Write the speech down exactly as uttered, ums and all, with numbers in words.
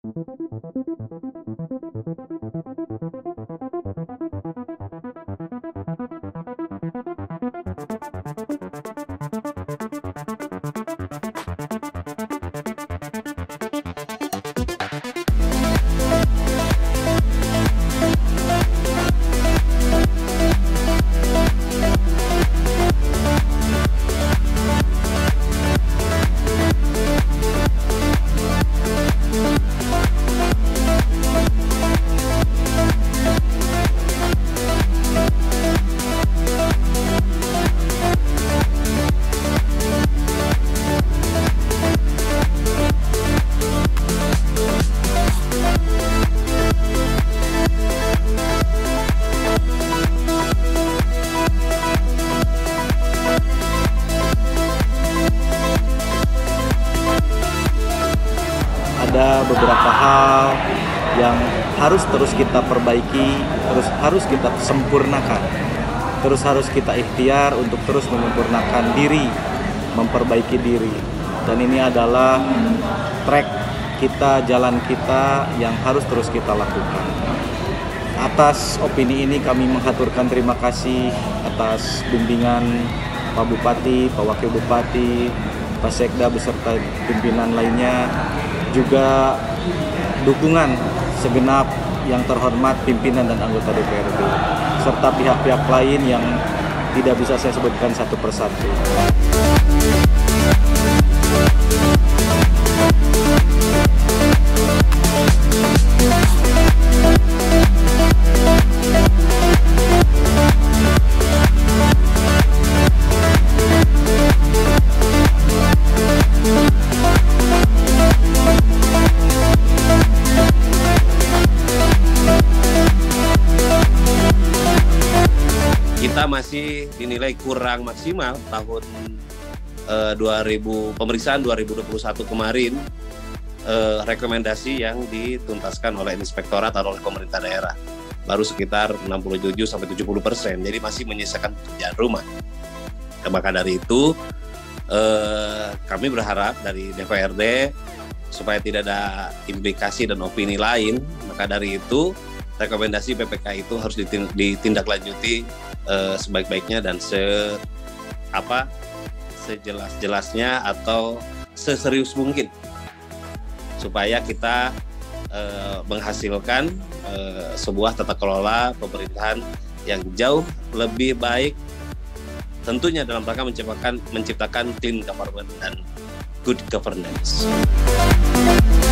Ada beberapa hal yang harus terus kita perbaiki, terus harus kita sempurnakan, terus harus kita ikhtiar untuk terus menyempurnakan diri, memperbaiki diri. Dan ini adalah track kita, jalan kita yang harus terus kita lakukan. Atas opini ini kami menghaturkan terima kasih atas bimbingan Pak Bupati, Pak Wakil Bupati, Pak Sekda beserta pimpinan lainnya, juga dukungan segenap yang terhormat pimpinan dan anggota D P R D, serta pihak-pihak lain yang tidak bisa saya sebutkan satu persatu. Kita masih dinilai kurang maksimal tahun eh, dua ribu pemeriksaan dua ribu dua puluh satu kemarin, eh, rekomendasi yang dituntaskan oleh inspektorat atau oleh pemerintah daerah baru sekitar enam puluh tujuh sampai tujuh puluh persen, jadi masih menyisakan pekerjaan rumah. Nah, maka dari itu eh, kami berharap dari D P R D supaya tidak ada implikasi dan opini lain, maka dari itu rekomendasi P P K itu harus ditindaklanjuti eh, sebaik-baiknya dan se apa sejelas-jelasnya atau seserius mungkin supaya kita eh, menghasilkan eh, sebuah tata kelola pemerintahan yang jauh lebih baik, tentunya dalam rangka menciptakan menciptakan clean government dan good governance.